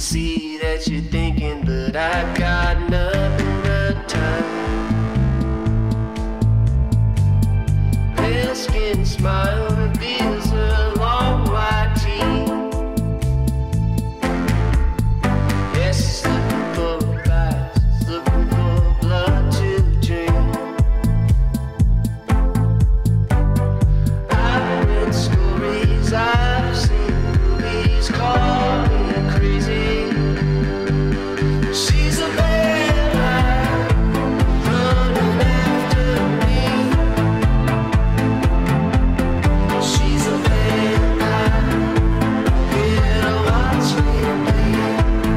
see that you're thinking, but I've got nothing but time. Pale skin smile reveals her long white teeth. Yes, she's looking for advice, she's looking for blood to drink. I've read stories, I've seen movies, call me crazy. She's a vampire running after me. She's a vampire, here to watch me bleed.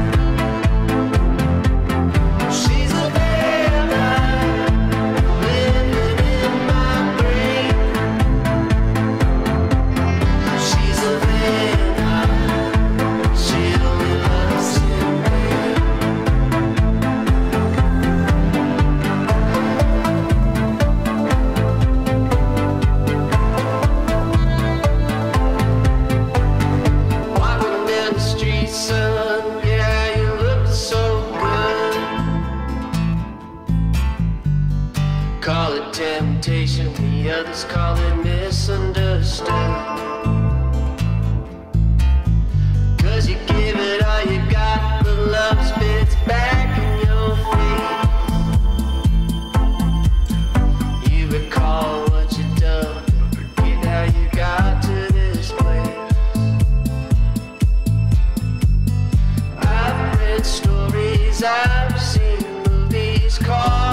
She's a vampire living in my brain. She's a vampire, she only loves in pain. Walking down the street, son, yeah, you look so good. Call it temptation, the others call it misunderstood. 'Cause you give it all you got, but love spits back in your face. You recall what you've done, forget how you got to this place. I've read stories, I've seen movies, call